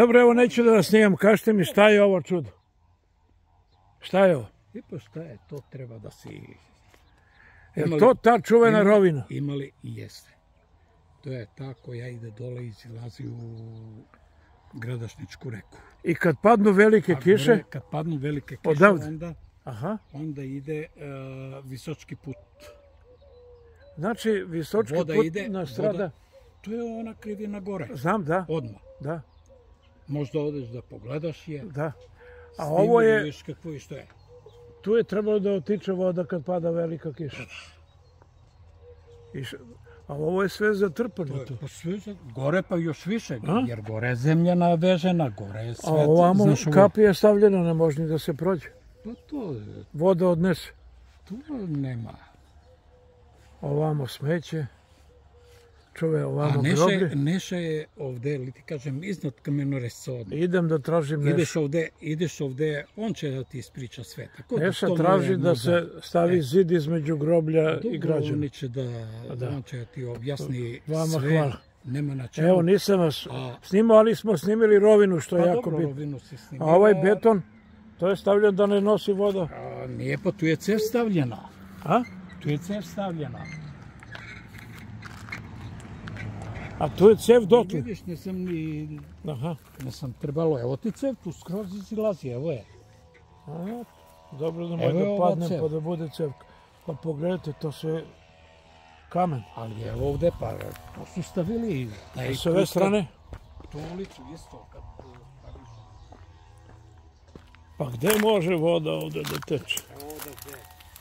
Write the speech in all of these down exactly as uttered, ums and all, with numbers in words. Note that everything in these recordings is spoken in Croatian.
Dobro, evo neću da vas snimam. Kažite mi šta je ovo čudo? Šta je ovo? I pa šta je, to treba da si... Je li to ta čuvena rovina? Imali i jeste. To je ta koja ide dole i izlazi u Gradašničku reku. I kad padnu velike kiše? Kad padnu velike kiše, onda, Aha. onda ide uh, Visočki put. Znači, Visočki voda put ide, nastrada? Voda, to je ona krivina gore. Znam, da. Odmah. Da. Možda odeš da pogledaš je. Da. A ovo je... Viš kako i što je. Tu je trebalo da otiče voda kad pada velika kiša. Iš... A ovo je sve zatrpano. To je, pa sve za... Gore pa još više, a? Jer gore je zemlja navežena, gore je sve... A ovamo znaš, kapija je stavljena, ne može ni da se prođe. Pa to... Voda odnese. Tu nema. Ovamo smeće. Čove ovamo a neše, groblje. Neša je ovde, li ti kažem, iznad Kamenoresca odmah. Idem da tražim Nešu. Ideš ovde, ideš ovde, on će da ti ispriča sve. Tako Neša da traži da možda... se stavi e. zid između groblja Dobro, i građana. On će da, da. On će da ti objasni Vama sve. Hvala. Nema na čemu. Evo, nisam vas a... snimao, ali smo snimili rovinu, što je pa, jako dobro, bitno. Snimila... A ovaj beton, to je stavljeno da ne nosi voda? A, nije, pa tu je cev stavljena. A? Tu je cev stavljena. A tu je cev dotle? Vidiš, nisam ni... Aha. Nisam trebalo, evo ti cev, tu skroz izlazi, evo je. Aha, dobro da može da padnem pa da bude cevka. Pa pogledajte, to sve kamen. Ali evo ovde, pa to su stavili... A s ove strane? Tu ulicu isto. Kad... Pa gde može voda ovde da teče? Evo ovde gde?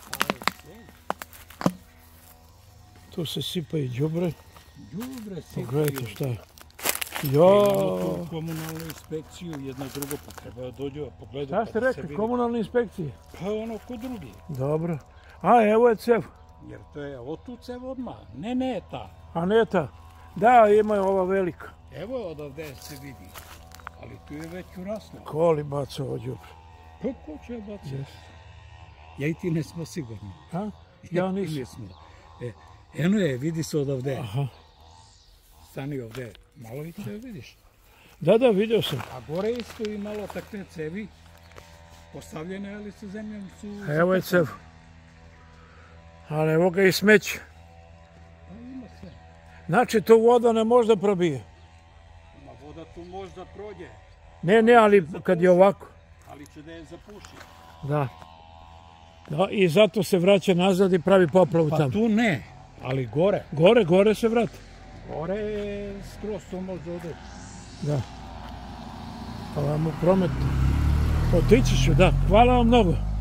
Tu se sipa i đubre. Đubre sipaju. Pogledajte šta je. Jo. Imamo komunalnu inspekciju, jedno drugo, pa treba da dođu, pogledaju. Šta ste rekli, komunalne inspekcije? Pa ono ko drugi. Dobro. A, evo je cev. Jer to je ovo tu cev odmah, ne ne ta. A ne ta? Da, ima je ova velika. Evo je odavde se vidi, ali tu je već uraslo. Ko li baca ovo đubre? Pa ko će bacati? Yes. Ja i ti ne smo sigurni. A? Ja nisam. Nismo. E, eno je, vidi se odavde. Aha. Stani ovde, malo i cev vidiš. Da, da, vidio sam. A gore isto i malo takve cevi, postavljene, ali sa zemljom su... Evo je cev. Ali evo ga i smeće. Pa ima sve. Znači, tu voda ne može da probije. Ma voda tu može da prođe. Ne, ne, ali kad je ovako. Ali će da je zapuši. Da. Da, i zato se vraća nazad i pravi poplavu tamo. Pa tu ne, ali gore. Gore, gore se vrati. Gore je skroz to može odeti. Da. Ovamo promet. Otići ću, da. Hvala vam mnogo.